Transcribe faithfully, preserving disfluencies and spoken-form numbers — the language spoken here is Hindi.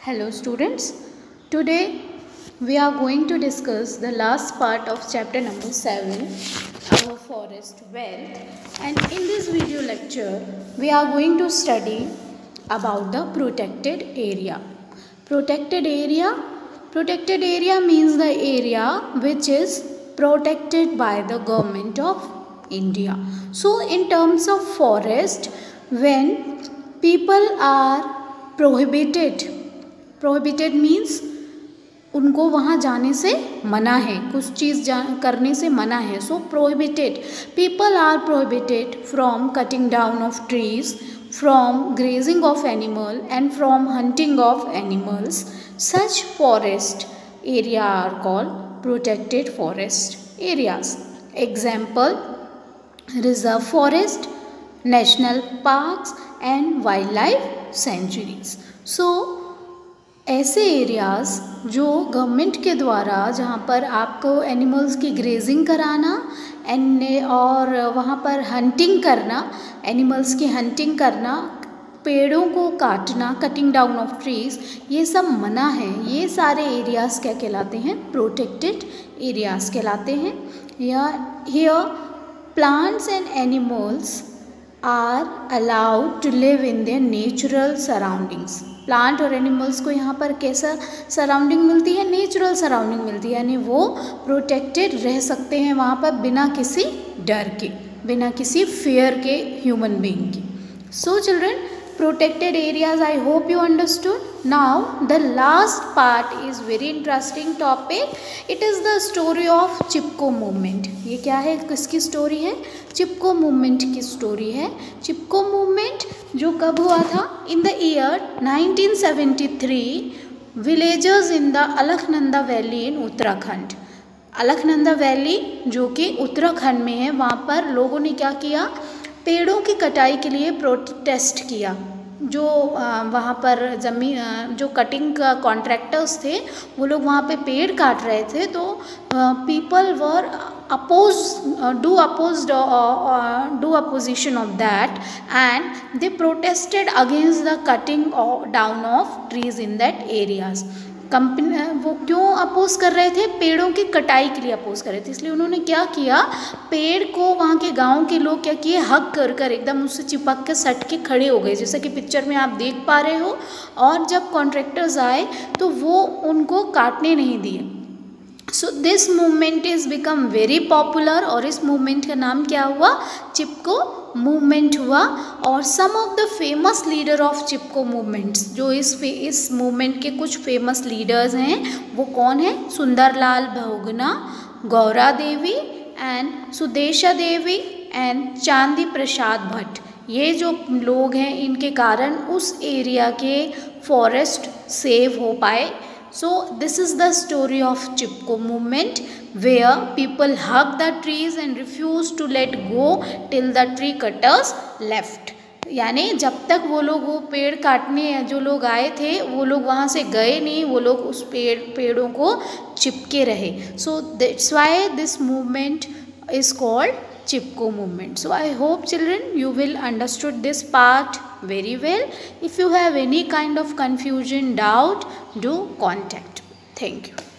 Hello students, today we are going to discuss the last part of chapter number seven, our forest wealth, and in this video lecture we are going to study about the protected area. Protected area, protected area means the area which is protected by the government of India. So in terms of forest, when people are prohibited, prohibited means उनको वहाँ जाने से मना है, कुछ चीज़ करने से मना है. So prohibited, people are prohibited from cutting down of trees, from grazing of animal and from hunting of animals. Such forest area are called protected forest areas. Example reserve forest, national parks and wild life sanctuaries. So ऐसे एरियाज़ जो गवर्नमेंट के द्वारा, जहाँ पर आपको एनिमल्स की ग्रेजिंग कराना एंड और वहाँ पर हंटिंग करना, एनिमल्स की हंटिंग करना, पेड़ों को काटना, कटिंग डाउन ऑफ ट्रीज, ये सब मना है. ये सारे एरियाज़ क्या कहलाते हैं? प्रोटेक्टेड एरियाज़ कहलाते हैं. या here plants and animals are allowed to live in their natural surroundings. Plant और एनिमल्स को यहाँ पर कैसा सराउंडिंग मिलती है? नेचुरल सराउंडिंग मिलती है, यानी वो प्रोटेक्टेड रह सकते हैं वहाँ पर बिना किसी डर के, बिना किसी फियर के ह्यूमन बीइंग की. So children, protected areas, I hope you understood. Now the last part is very interesting topic. It is the story of Chipko movement. ये क्या है, किसकी स्टोरी है? चिपको मूवमेंट की स्टोरी है. चिपको मूवमेंट जो कब हुआ था? In the year nineteen seventy three. Villagers in the Alaknanda valley in Uttarakhand. Alaknanda valley जो कि उत्तराखंड में है, वहाँ पर लोगों ने क्या किया? पेड़ों की कटाई के लिए प्रोटेस्ट किया. जो वहाँ पर ज़मीन, जो कटिंग का कॉन्ट्रैक्टर्स थे, वो लोग वहाँ पे पेड़ काट रहे थे. तो people were oppose do oppose do opposition of that and they protested against the cutting down of trees in that areas. Company वो क्यों अपोज कर रहे थे? पेड़ों की कटाई के लिए अपोज कर रहे थे. इसलिए उन्होंने क्या किया, पेड़ को वहाँ के गांव के लोग क्या किए, हक कर कर एकदम उससे चिपक के सट के खड़े हो गए, जैसा कि पिक्चर में आप देख पा रहे हो. और जब कॉन्ट्रैक्टर्स आए तो वो उनको काटने नहीं दिए. So this movement is become very popular. और इस मूवमेंट का नाम क्या हुआ? चिपको मूवमेंट हुआ. और some of the famous leader of Chipko movements, जो इस इस मूवमेंट के कुछ फेमस लीडर्स हैं, वो कौन है? Sunderlal Bahuguna, Gaura Devi and Sudesha Devi and Chandi Prasad Bhatt. ये जो लोग हैं, इनके कारण उस एरिया के फॉरेस्ट सेव हो पाए. So this is the story of Chipko movement where people hug the trees and refuse to let go till the tree cutters left. यानी जब तक वो लोग वो पेड़ काटने जो लोग आए थे, वो लोग वहाँ से गए नहीं, वो लोग उस पेड़ पेड़ों को चिपके रहे. So that's why this movement is called Chipko movement. So I hope children you will understood this part very well. If you have any kind of confusion, doubt, do contact. Thank you.